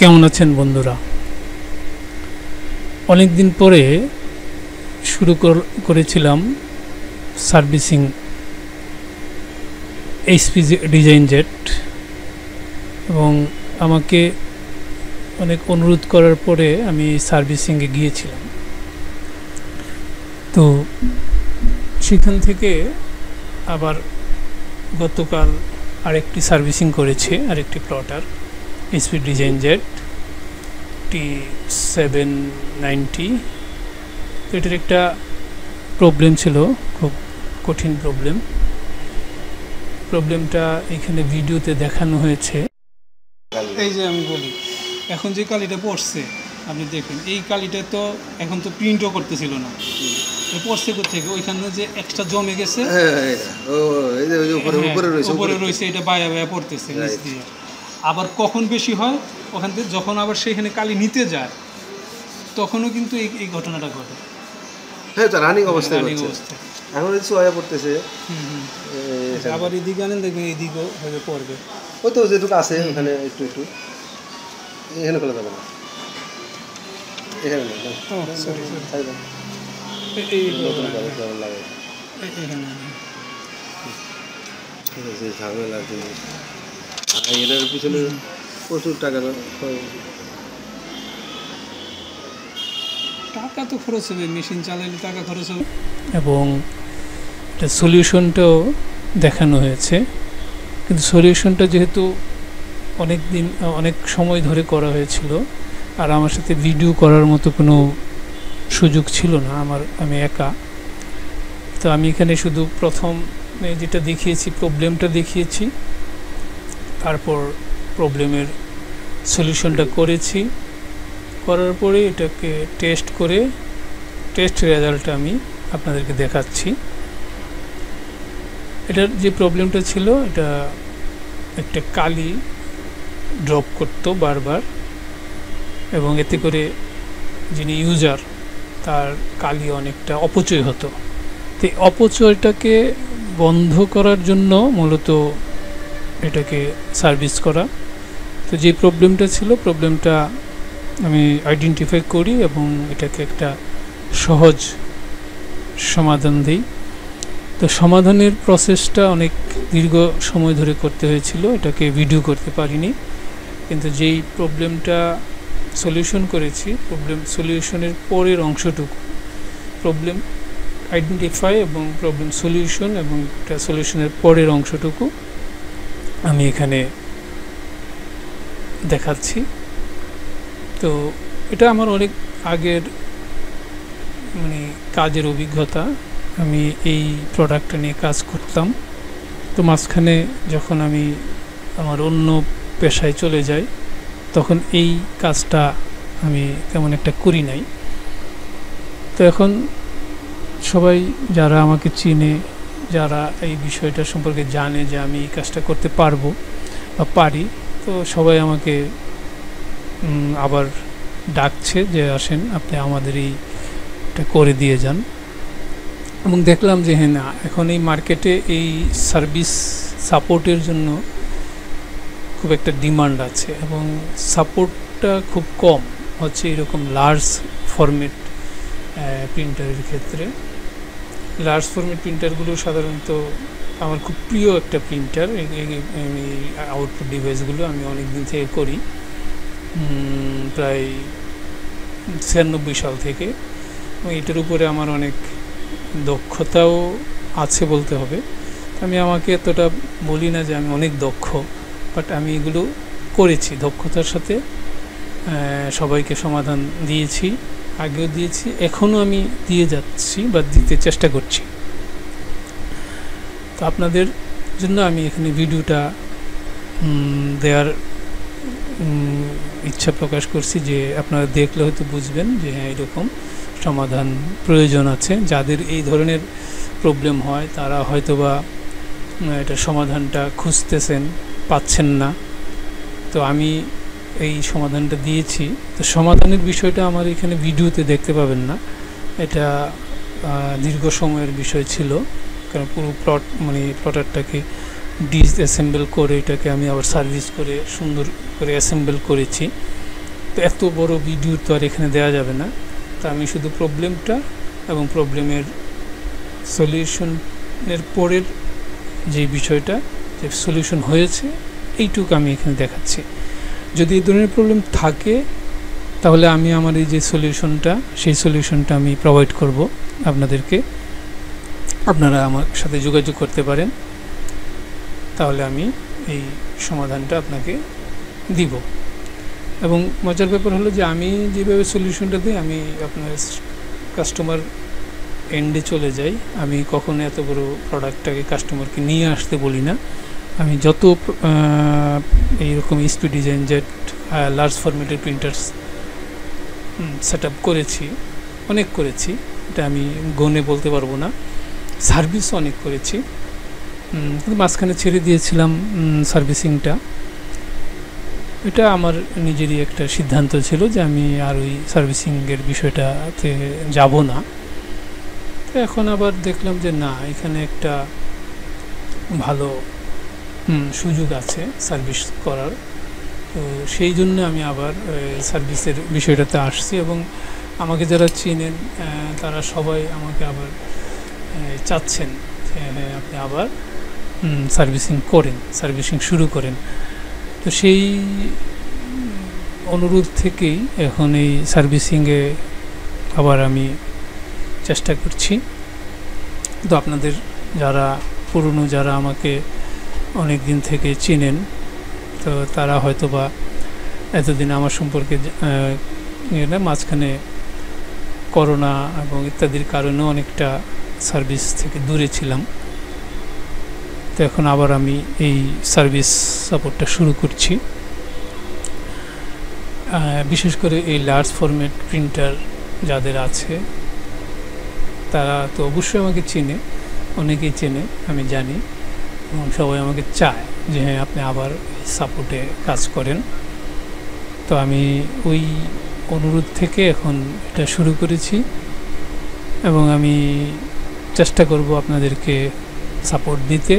কেমন আছেন বন্ধুরা? অনেক দিন পরে শুরু করেছিলাম সার্ভিসিং এইচপি ডিজাইন জেট, এবং আমাকে অনেক অনুরোধ করার পরে আমি সার্ভিসিংয়ে গিয়েছিলাম। তো সেখান থেকে আবার গতকাল আরেকটি সার্ভিসিং করেছে, আরেকটি plotter HP design jet T790। তো এটার একটা প্রবলেম ছিল, খুব কঠিন প্রবলেমটা এখানে ভিডিওতে দেখানো হয়েছে। এই যে আমি বলি, এখন যে কালিটা পড়ছে আপনি দেখুন, এই কালিটা তো এখন তো প্রিন্টও করতেছিল না, পড়ছে থেকে ওইখানে যে এক্সট্রা জমে গেছে উপরে রয়েছে, এটা বায়া বায়া পড়তেছে নিচ দিয়ে। আবার কখন বেশি হয় ওখান থেকে, যখন আবার সেখানে কালি নিতে যায় তখনও কিন্তু এই ঘটনাটা ঘটে। হ্যাঁ, তো রানিং অবস্থায় এখন সোয়া পড়তেছে। আবার এদিকে আনেন, দেখবেন এদিকেও হয়ে পড়বে। ওই তো যেটুকু আছে ওখানে একটু এখানে খোলা যাবে না, এখানে ঝামেলা জিনিস। এটার পিছনে প্রচুর টাকা তো খরচ হবে, মেশিন চালাইলে টাকা খরচ হবে। এবং এটা সলিউশনটাও দেখানো হয়েছে, কিন্তু সলিউশনটা যেহেতু অনেক সময় ধরে করা হয়েছিল, আর আমার সাথে ভিডিও করার মতো কোনো সুযোগ ছিল না, আমি একা। তো আমি এখানে শুধু প্রথম যেটা দেখিয়েছি, প্রবলেমটা দেখিয়েছি, তারপর প্রবলেমের সলিউশনটা করেছি। করার পরে এটাকে টেস্ট রেজাল্টটা আমি আপনাদেরকে দেখাচ্ছি। এটার যে প্রবলেমটা ছিল, এটা একটা কালি ড্রপ করতো বারবার, এবং এতে করে যিনি ইউজার তার কালি অনেকটা অপচয় হতো। তো এই অপচয়টাকে বন্ধ করার জন্য মূলত এটাকে সার্ভিস করা। তো যে প্রবলেমটা ছিল, প্রবলেমটা আমি আইডেন্টিফাই করি এবং এটাকে একটা সহজ সমাধান দিই। তো সমাধানের প্রসেসটা অনেক দীর্ঘ সময় ধরে করতে হয়েছিল, এটাকে ভিডিও করতে পারিনি। কিন্তু যেই প্রবলেমটা সলিউশন করেছি, প্রবলেম সলিউশনের পরের অংশটুকু, প্রবলেম আইডেন্টিফাই এবং প্রবলেম সলিউশন এবং এটা সলিউশনের পরের অংশটুকু আমি এখানে দেখাচ্ছি। তো এটা আমার অনেক আগের কাজের অভিজ্ঞতা, আমি এই প্রোডাক্টটা নিয়ে কাজ করতাম। তো মাঝখানে যখন আমি আমার অন্য পেশায় চলে যাই, তখন এই কাজটা আমি তেমন একটা করি নাই। তো এখন সবাই যারা আমাকে চিনে, যারা এই বিষয়টা সম্পর্কে জানে যে আমি এই কাজটা করতে পারবো বা পারি, তো সবাই আমাকে আবার ডাকছে যে আসেন, আপনি আমাদের এইটা করে দিয়ে যান। এবং দেখলাম যে হ্যাঁ, না, এখন এই মার্কেটে এই সার্ভিস সাপোর্টের জন্য খুব একটা ডিমান্ড আছে, এবং সাপোর্টটা খুব কম হচ্ছে এরকম লার্জ ফরম্যাট প্রিন্টারের ক্ষেত্রে। লার্জ ফরম্যাট প্রিন্টারগুলো সাধারণত আমার খুব প্রিয় একটা প্রিন্টার। এই আউটপুট ডিভাইসগুলো আমি অনেক দিন থেকে করি, প্রায় 96 সাল থেকে। এবং এটার উপরে আমার অনেক দক্ষতাও আছে বলতে হবে। আমি আমাকে এতটা বলি না যে আমি অনেক দক্ষ, বাট আমি এগুলো করেছি দক্ষতার সাথে, সবাইকে সমাধান দিয়েছি, আগেও দিয়েছি, এখনও আমি দিয়ে যাচ্ছি বা দিতে চেষ্টা করছি। তো আপনাদের জন্য আমি এখানে ভিডিওটা দেওয়ার ইচ্ছা প্রকাশ করছি, যে আপনারা দেখলে হয়তো বুঝবেন যে হ্যাঁ, এরকম সমাধান প্রয়োজন আছে। যাদের এই ধরনের প্রবলেম হয় তারা হয়তোবা এটা সমাধানটা খুঁজতেছেন, পাচ্ছেন না। তো আমি এই সমাধানটা দিয়েছি। তো সমাধানের বিষয়টা আমার এখানে ভিডিওতে দেখতে পাবেন না, এটা দীর্ঘ সময়ের বিষয় ছিল, কারণ পুরো প্লটারটাকে ডিসঅ্যাসেম্বল করে এটাকে আমি আবার সার্ভিস করে সুন্দর করে অ্যাসেম্বল করেছি। তো এত বড় ভিডিও তো আর এখানে দেওয়া যাবে না। তো আমি শুধু প্রবলেমটা এবং প্রবলেমের সলিউশনের পরের যে বিষয়টা, যে সলিউশন হয়েছে, এইটুকু আমি এখানে দেখাচ্ছি। যদি এই ধরনের প্রবলেম থাকে তাহলে আমি আমার এই যে সলিউশনটা, সেই সলিউশনটা আমি প্রোভাইড করব আপনাদেরকে। আপনারা আমার সাথে যোগাযোগ করতে পারেন, তাহলে আমি এই সমাধানটা আপনাকে দিব। এবং মজার ব্যাপার হলো যে আমি যেভাবে সলিউশনটা দিই, আমি আপনার কাস্টমার এন্ডে চলে যাই। আমি কখনো এত বড় প্রোডাক্টটাকে কাস্টমারকে নিয়ে আসতে বলি না। আমি যত এইরকম স্পিড ডিজাইন জেট লার্জ ফরম্যাটের প্রিন্টার্স সেট আপ করেছি, অনেক করেছি, এটা আমি গনে বলতে পারবো না। সার্ভিসও অনেক করেছি, কিন্তু মাঝখানে ছেড়ে দিয়েছিলাম সার্ভিসিংটা। এটা আমার নিজেরই একটা সিদ্ধান্ত ছিল যে আমি আর ওই সার্ভিসিংয়ের বিষয়টাতে যাব না। তো এখন আবার দেখলাম যে না, এখানে একটা ভালো সুযোগ আছে সার্ভিস করার। তো সেই জন্য আমি আবার সার্ভিসের বিষয়টাতে আসছি, এবং আমাকে যারা চেনেন তারা সবাই আমাকে আবার চাচ্ছেন যে হ্যাঁ, আপনি আবার সার্ভিসিং করেন, সার্ভিসিং শুরু করেন। তো সেই অনুরোধ থেকেই এখন এই সার্ভিসিংয়ে আবার আমি চেষ্টা করছি। তো আপনাদের যারা পুরনো, যারা আমাকে অনেক দিন থেকে চেনেন, তো তারা হয়তো বা এতদিন আমার সম্পর্কে মাঝখানে করোনা এবং ইত্যাদির কারণেও অনেকটা সার্ভিস থেকে দূরে ছিলাম। তো এখন আবার আমি এই সার্ভিস সাপোর্টটা শুরু করছি। বিশেষ করে এই লার্জ ফরম্যাট প্রিন্টার যাদের আছে তারা তো অবশ্যই আমাকে চেনে, অনেকেই চেনে, আমি জানি, এবং সবাই আমাকে চায় যে হ্যাঁ, আপনি আবার সাপোর্টে কাজ করেন। তো আমি ওই অনুরোধ থেকে এখন এটা শুরু করেছি, এবং আমি চেষ্টা করব আপনাদেরকে সাপোর্ট দিতে।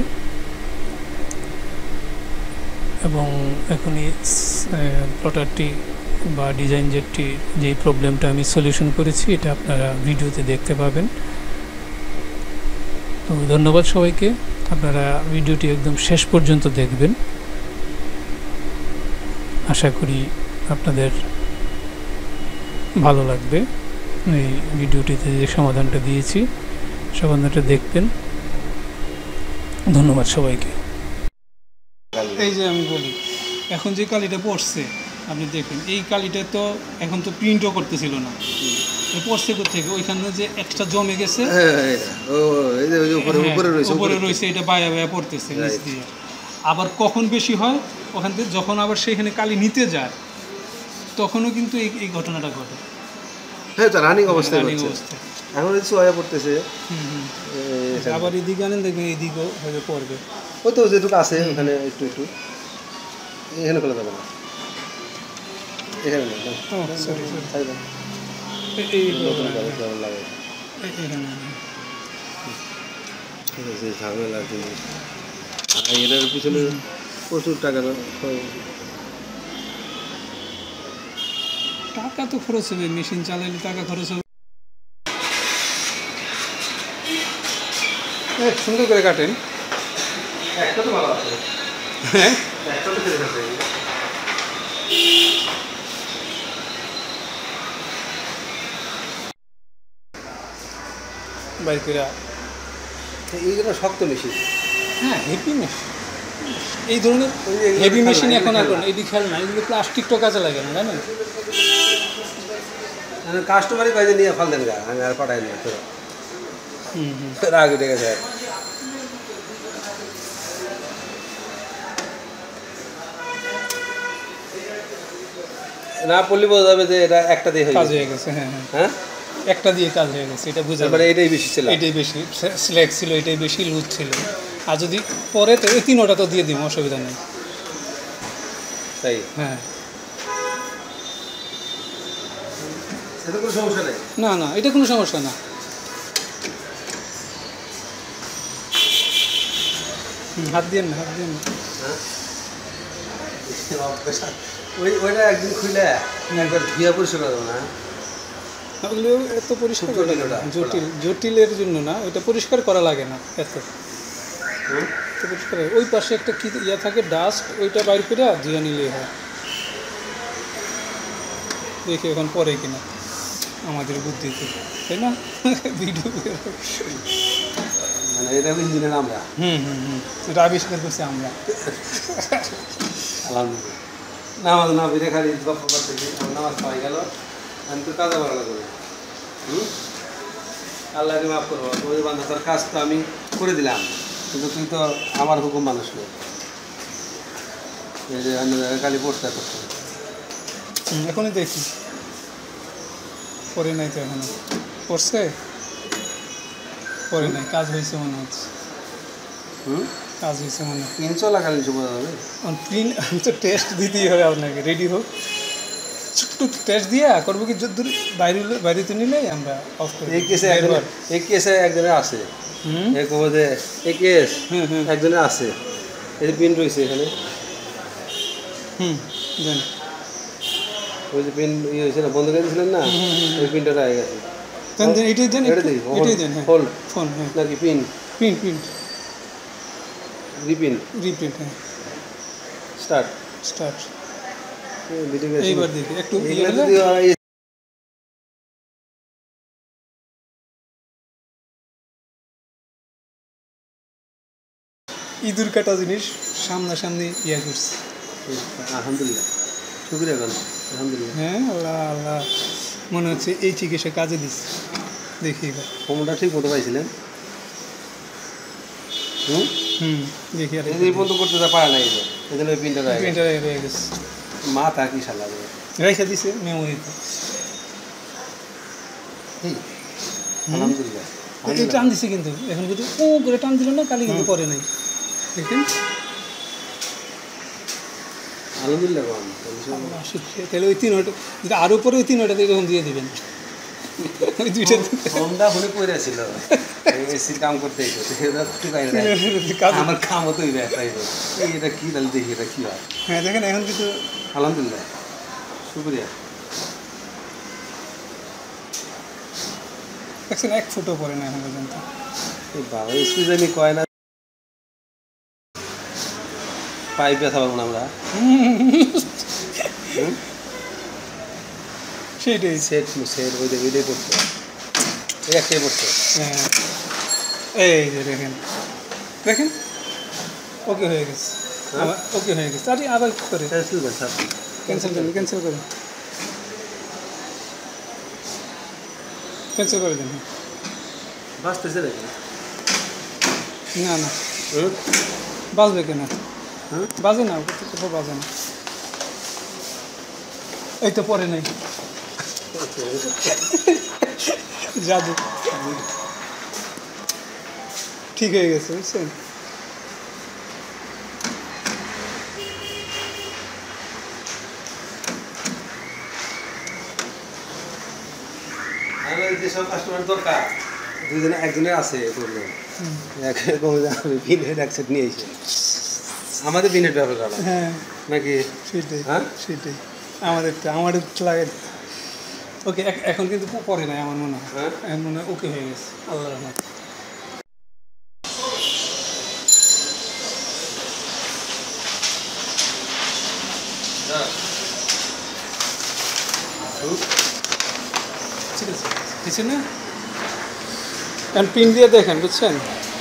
এবং এখন এই প্রোডাক্টটি বা ডিজাইন জেটটি যেই প্রবলেমটা আমি সলিউশন করেছি, এটা আপনারা ভিডিওতে দেখতে পাবেন। তো ধন্যবাদ সবাইকে, আপনারা ভিডিওটি একদম শেষ পর্যন্ত দেখবেন। আশা করি আপনাদের ভালো লাগবে। এই ভিডিওটিতে যে সমাধানটা দিয়েছি, সমাধানটা দেখবেন। ধন্যবাদ সবাইকে। এই যে আমি বলি, এখন যে কালিটা পড়ছে আপনি দেখুন, এই কালিটা তো এখন তো প্রিন্টও করতেছিল না, পড়ছে থেকে ওইখানে যে এক্সট্রা জমে গেছে, উপরে রয়েছে, এটা বায়া বায়া পড়তেছে নিচ দিয়ে। আবার কখন বেশি হয় ওখান থেকে, যখন আবার সেখানে কালি নিতে যায় তখনও কিন্তু এই ঘটনাটা ঘটে। হ্যাঁ, তো রানিং অবস্থায় এখন সোয়া পড়তেছে। আবার এদিকে আনেন, দেখবেন এদিকেও হয়তো পড়বে। ওই তো যেটুকু আছে ওখানে একটু একটু, এখানে খোলা যাবে না, এখানে ঝামেলা জিনিস। এটার পিছনে প্রচুর টাকা টাকা তো খরচ হবে, মেশিন চালাইলে টাকা খরচ হবে। সুন্দর করে কাটেন। একটা তো ভালো আছে, হ্যাঁ, একটা তো ঠিক আছে। বাইর করে এইগুলো শক্ত মেশিন। হ্যাঁ, হেভি মেশিন, এই ধরনের হেভি মেশিন এখন আর কোনো এটি খেল না। এগুলো প্লাস্টিকটা কাজে লাগে না, জানেন? কাস্টমারই বাইরে নিয়ে ফেল দেন গা, আমি আর পাঠাই না তো। রাগ উঠে গেছে। না পড়লে বোঝা যাবে যে এটা একটা দিয়ে কাজ হয়ে গেছে। হ্যাঁ হ্যাঁ, একটা দিয়ে কাজ হয়ে গেছে, এটা বুঝা মানে এটাই বেশি ছিল, এটাই বেশি স্ল্যাক ছিল, এটাই বেশি লুজ ছিল। আর যদি পরে তো এই তিনোটা তো দিয়ে দিব, অসুবিধা নেই। তাই? হ্যাঁ, এটা কোনো সমস্যা নেই। না না, এটা কোনো সমস্যা না। হাত দিয়ে না, হাত দিয়ে না। হ্যাঁ, ওইটা একদিন খুলে একবার ধুয়ে পরিষ্কার করে দেবো না। ওগুলো এত পরিষ্কার খুব করা জটিল লাগে না। ওটা, জটিলের জন্য না, ওইটা পরিষ্কার করা লাগে না এত। হুম? তো পরিষ্কার ওই পাশে একটা কি ইয়া থাকে ডাস্ট, ওইটা বাইর করে ধুয়ে নিলেই হয়। দেখি এখন পরে কিনা আমাদের বুদ্ধিতে, তাই না? ভিডিও মানে এটা ইঞ্জিনিয়ার আমরা। এটা আবিষ্কার করছি আমরা। আলহামদুলিল্লাহ। নামাজ না বেরে খালি গপ্প করতেছি, আমার নামাজ পাই গেল, আমি তো কাজে ভালো লাগবে। আল্লাহকে মাফ করবো, তোর বান্ধব তোর কাজ তো আমি করে দিলাম, কিন্তু তুই তো আমার হুকুম মানুষ নয়। এই যে অন্য জায়গায় খালি পড়তে করতে এখনই দেখি, পরে নাই তো এখনো। পড়ছে পরে নাই, কাজ হয়েছে মনে হচ্ছে। কাজ হয়েছে মনে হয়। পিন চলাকালীন সময় যাবে প্রিন্ট তো টেস্ট দিতেই হবে আপনাকে, রেডি হোক ছোট্ট টেস্ট দিয়ে করবো কি, যদি বাইরে নিলে আমরা অফ করি। এই কেসে একজনের আছে, এই কেস একজনের আছে, এই যে পিন রয়েছে এখানে। জান ওই যে পিন ইয়ে হয়েছে না, বন্ধ করে দিয়েছিলেন না, ওই পিনটা রয়ে গেছে। এটাই দেন, এটাই দেন। হোল্ড ফোন, হ্যাঁ নাকি পিন প্রিন্ট রিপিন রিপ্রিন্ট, হ্যাঁ স্টার্ট স্টার্ট। ভিডিও এইবার দেখি একটু ইঁদুর কাটা জিনিস সামনাসামনি ইয়া করছে। আলহামদুলিল্লাহ, শুক্রিয়া করেন আলহামদুলিল্লাহ। হ্যাঁ আল্লাহ আল্লাহ, মনে হচ্ছে এই চিকিৎসা কাজে দিচ্ছে। দেখি এবার ফোনটা ঠিক মতো পাইছিলেন? দেখি আর এই পর্যন্ত করতে পারে না, এই যে এই জন্য পিনটা প্রিন্টার রয়ে গেছে, মাথা কি সালা রেখে দিছে মেমোরিতে। আলহামদুলিল্লাহ। এই টান দিছে কিন্তু এখন, কিন্তু ও করে টান দিল না, কালি কিন্তু পরে নাই। দেখেন আলহামদুলিল্লাহ। তাহলে ওই 3 ওটা যদি আরও পরে ওই 3 ওটা এরকম দিয়ে দেবেন। ওই দুইটা ফোনটা হলে পড়ে ছিল, এসির কাম করতে আমার কাম হতো এটা কি তাহলে দেখি এটা কি হয়। হ্যাঁ দেখেন এখন কিন্তু আলহামদুলিল্লাহ, শুক্রিয়া। দেখছেন 1 ফুটও পরে না এখন পর্যন্ত। বাবা সুইজানি কয় না, পাইপ ব্যথা পাবো না আমরা। সেইটাই সেট সেট ওইটাই পড়তো, এই একটাই পড়তো। হ্যাঁ এই যে দেখেন দেখেন ওকে হয়ে গেছে, ওকে হয়ে গেছে। আরে আবার কি করে ক্যান্সেল করেন, ক্যান্সেল করে দেন। বাঁচতেছে নাকি? না না বাজবে কেন? বাজে না, কোথাও বাজে না। এই তো পরে নাই, জাদু ঠিক হয়ে গেছে, বুঝছেন? যেসব কাস্টমার দরকার দুজনে একজনের আছে প্রবলেম, আমি বিনের একসাথে নিয়ে এসে আমাদের বিনের ব্যবহার করা হ্যাঁ নাকি? সেটাই, হ্যাঁ সেটাই আমাদের লাগে। ওকে এখন কিন্তু পরে নাই আমার মনে হয়, এখন মনে হয় ওকে হয়ে গেছে। আল্লাহ রহমত। ঠিক আছে কিছু না, এখন পিন দিয়ে দেখেন, বুঝছেন?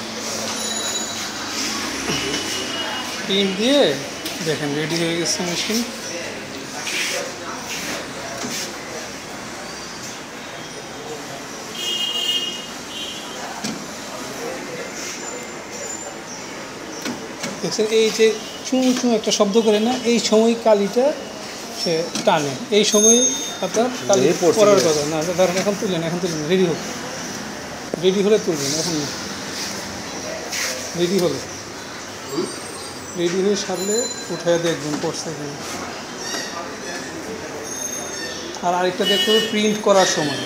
পিন দিয়ে দেখেন রেডি হয়ে গেছে মেশিন। দেখছেন এই যে চুঁ চুঁ একটা শব্দ করে না, এই সময় কালিটা সে টানে, এই সময় আপনার কালি পড়ার কথা না। ধরেন এখন তুললেন, রেডি হোক, রেডি হলে তুলবেন। এখন রেডি হয়ে সারলে উঠায় দেখবেন পড়ছে কিনা। আর আরেকটা দেখতে হবে প্রিন্ট করার সময়,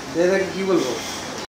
এটাকে কি বলবো